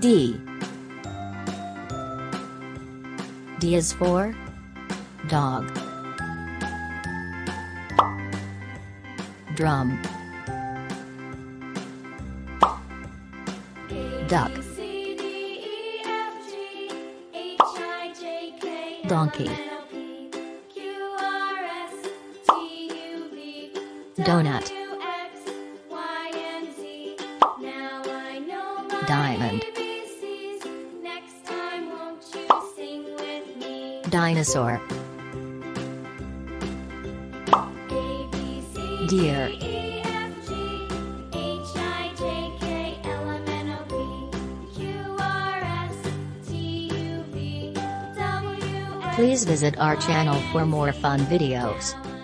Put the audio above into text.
D. D is for dog. Drum. Duck. Donkey. Donut. Diamond. Dinosaur. Deer. Please visit our channel for more fun videos.